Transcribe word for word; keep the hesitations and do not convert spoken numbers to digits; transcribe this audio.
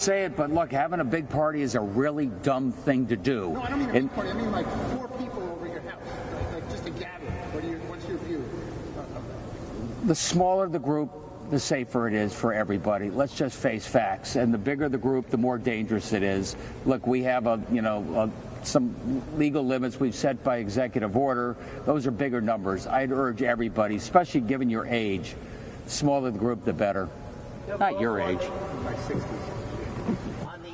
say it, but look, having a big party is a really dumb thing to do. No, I don't mean a and, big party. I mean like four people over your house, like, like just a gathering. What do you, what's your view of that? The smaller the group, the safer it is for everybody. Let's just face facts. And the bigger the group, the more dangerous it is. Look, we have a, you know, a, some legal limits we've set by executive order. Those are bigger numbers. I'd urge everybody, especially given your age, the smaller the group, the better. Not your age. My sixties.